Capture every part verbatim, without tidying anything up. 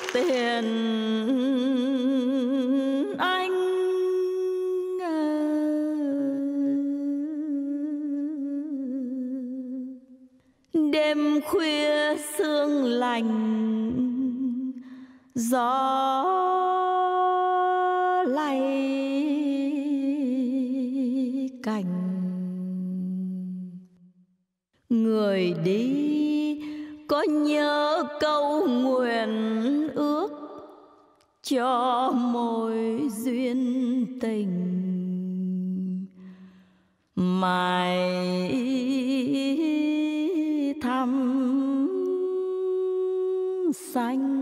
tiền anh. Đêm khuya sương lạnh, gió lay cành. Người đi có nhớ câu nguyện ước cho mối duyên tình mãi thăm xanh.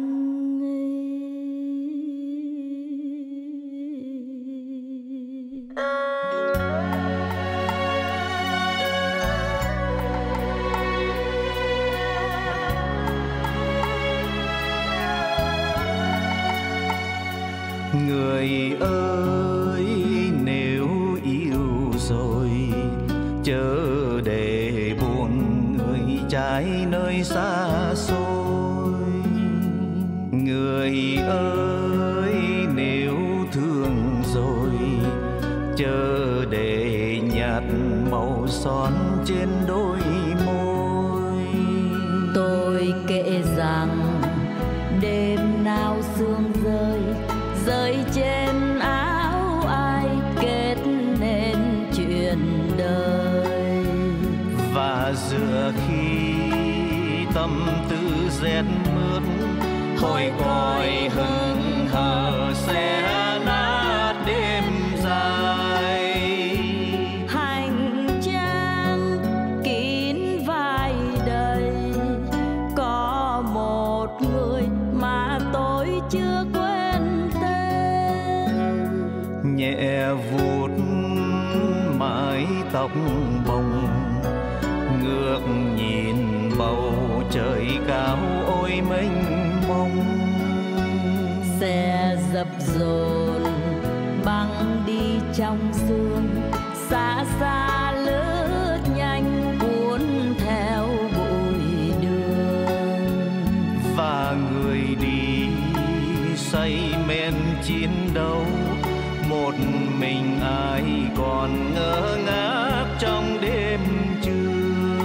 Người ơi, nếu yêu rồi chớ để buồn người trái nơi xa xôi. Người ơi, nếu thương rồi chớ để nhạt màu son trên đôi môi. Tôi kể rằng đêm nào sương rơi rơi trên áo ai kết nên chuyện đời. Và giữa khi tâm tư rét mướt, hồi còi hững hờ sẽ nát đêm dài. Hành trang kín vai đầy, có một người mà tôi chưa quên tên. Nhẹ vuốt mái tóc bồng, ngước nhìn bầu trời cao ôi mênh mông. Xe dập dồn băng đi trong sương, xa xa lướt nhanh cuốn theo bụi đường. Và người đi say men chiến đấu, một mình ai còn ngơ ngác trong đêm trường.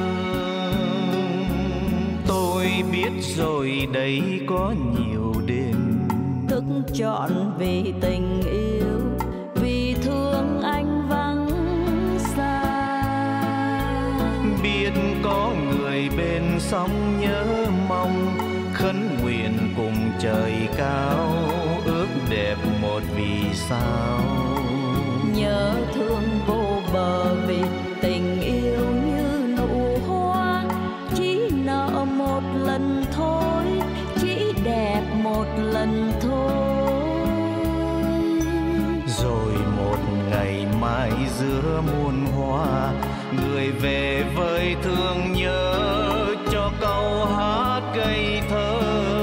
Tôi biết rồi đấy có nhiều đêm thức trọn vì tình yêu, vì thương anh vắng xa. Biết có người bên sóng nhớ mong, khấn nguyện cùng trời cao, ước đẹp một vì sao. Nhớ thương vô bờ vì tình yêu như nụ hoa, chỉ nợ một lần thôi, chỉ đẹp một lần thôi. Rồi một ngày mai giữa muôn hoa, người về với thương nhớ cho câu hát ngây thơ.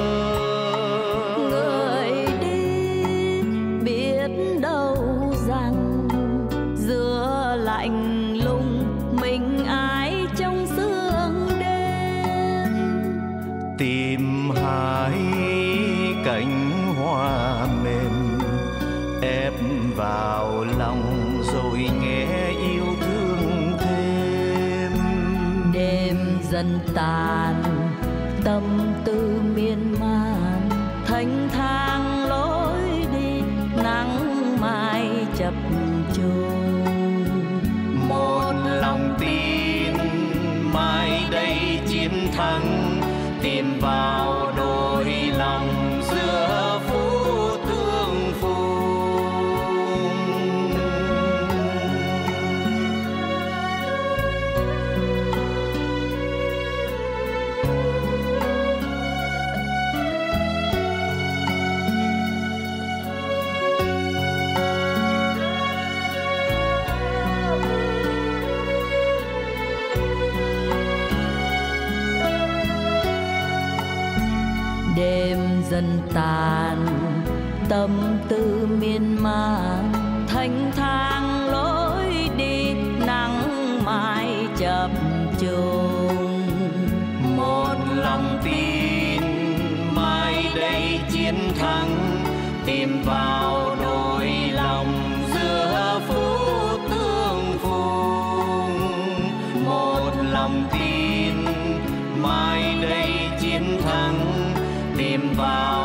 Người đi biết đâu rằng giữa lạnh lùng mình ai trong sương đêm. Tìm hái cánh hoa mềm ép vào lòng rồi nghe yêu thương thêm. Đêm dần tàn tâm tư miên man, thanh thang lối đi nắng mai chập chờn. Một lòng tin mai đây chiến thắng, tìm vào đôi lòng giữa phút thương phùng. Đêm dần tàn tâm tư miên man, thanh thang lối đi nắng mai chập chờn. Một lòng tin mai đây chiến chiến thắng, tìm vào đôi lòng giữa phút tương phùng. Một lòng tin mai đây chiến thắng, tìm vào